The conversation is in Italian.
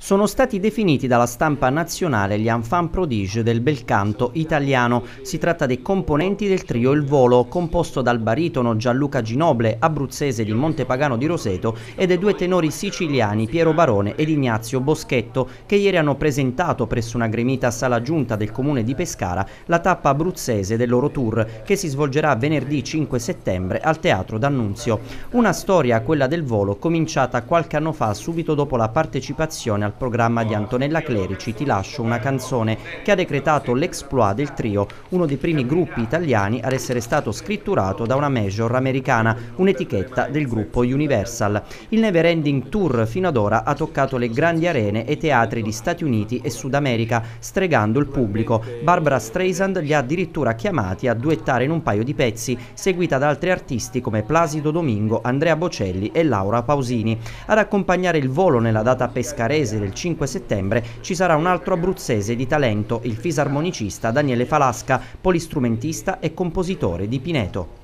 Sono stati definiti dalla stampa nazionale gli enfant prodige del bel canto italiano. Si tratta dei componenti del trio Il Volo, composto dal baritono Gianluca Ginoble, abruzzese di Montepagano di Roseto, e dai due tenori siciliani Piero Barone ed Ignazio Boschetto, che ieri hanno presentato presso una gremita sala giunta del comune di Pescara la tappa abruzzese del loro tour, che si svolgerà venerdì 5 settembre al Teatro D'Annunzio. Una storia, quella del Volo, cominciata qualche anno fa, subito dopo la partecipazione al programma di Antonella Clerici Ti lascio una canzone, che ha decretato l'exploit del trio, uno dei primi gruppi italiani ad essere stato scritturato da una major americana, un'etichetta del gruppo Universal. Il Never Ending Tour fino ad ora ha toccato le grandi arene e teatri di Stati Uniti e Sud America, stregando il pubblico. Barbra Streisand li ha addirittura chiamati a duettare in un paio di pezzi, seguita da altri artisti come Placido Domingo, Andrea Bocelli e Laura Pausini. Ad accompagnare il Volo nella data pescarese del 5 settembre ci sarà un altro abruzzese di talento, il fisarmonicista Daniele Falasca, polistrumentista e compositore di Pineto.